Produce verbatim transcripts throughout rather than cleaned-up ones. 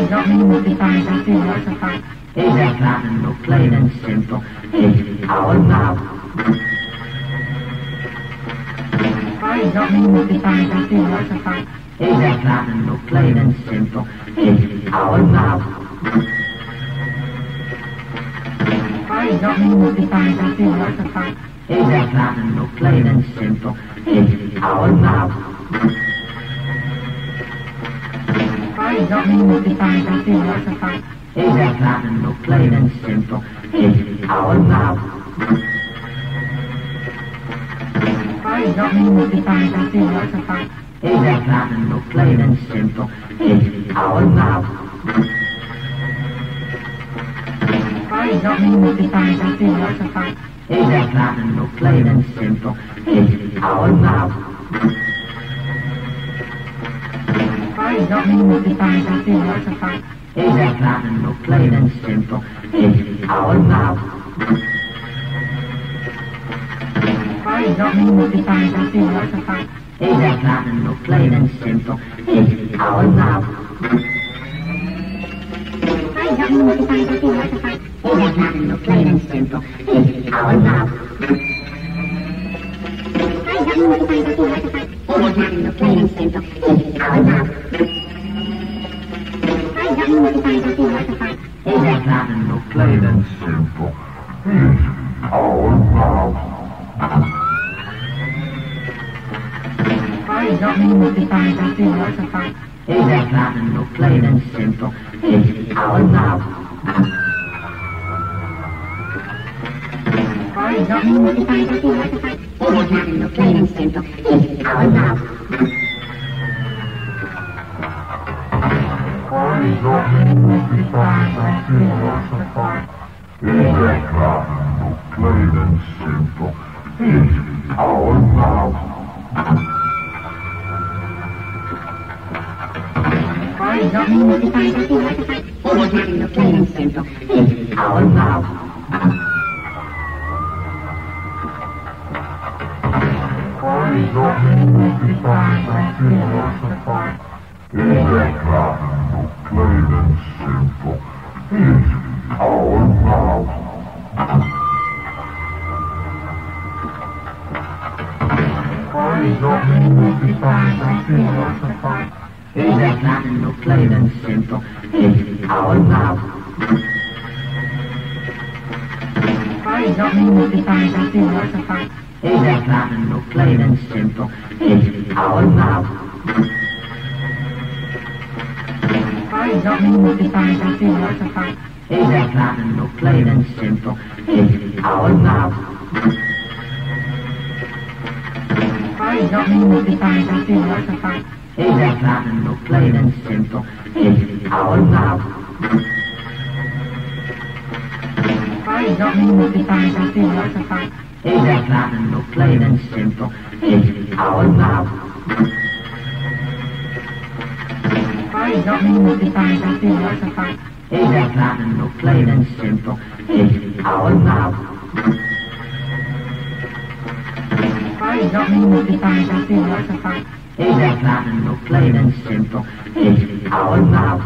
don't mean to define something or something. Is that platinum or plain and simple? Is our mouth. I don't mean to define something or something. Is that platinum or plain and simple? Is our mouth. I don't mean to define something or something. Is that platinum or plain and simple? Is our mouth. I don't mean to define something or something. Is that platinum or plain and simple? Is our mouth. I don't mean to define something or something. Is that platinum or plain and simple? Is our mouth. I don't mean to define something or something. Is that platinum or plain and simple? Is our mouth. I don't mean to define something or something. Is that platinum or plain and simple? Is our mouth. I don't mean to define something or something. Is that platinum or plain and simple? Is our mouth. I don't mean to define something or something. Is that platinum or plain and simple? Is our mouth. I don't mean to define something or something. Is that platinum or plain and simple? Is our mouth. I don't mean to define something or something. Is that platinum or plain and simple? Is our mouth. I don't mean to define something or something. Is that platinum or plain and simple? Is our mouth. I don't mean to define something or something. Is that platinum or plain and simple? Is our mouth. I don't mean to define something or something. Is that platinum or plain and simple? Is our mouth. I don't mean to define something or something. Is that platinum or plain and simple? Is our mouth. I don't mean to define something or something. Is that platinum or plain and simple? Is our mouth. I don't mean to define something or something. Is that platinum or plain and simple? Is our mouth. I don't mean to define something or something. Is that platinum or plain and simple? Is our mouth. I don't mean to define something or something. Is that platinum or plain and simple? Is our mouth. I don't mean to define something or something. Is that platinum or plain and simple? Is our mouth. I don't mean to define something or something. Is that platinum or plain and simple? Is our mouth. I don't mean to define something or something. Is that platinum or plain and simple? Is our mouth. I don't mean to define something or something. Is that platinum or plain and simple? Is our mouth.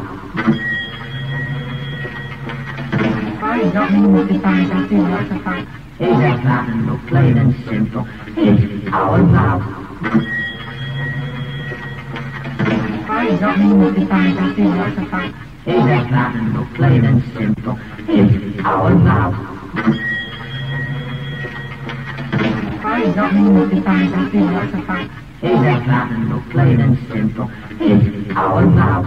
I don't mean to define something or something. Is that platinum or plain and simple? Is our mouth. I don't mean to define something or something. Is that platinum or plain and simple? Is our mouth. I don't mean to define something or something. Is that platinum or plain and simple? Is our mouth.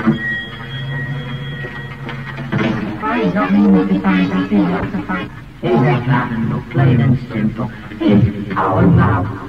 I don't mean to define something or something. Is that platinum or plain and simple? Is our mouth.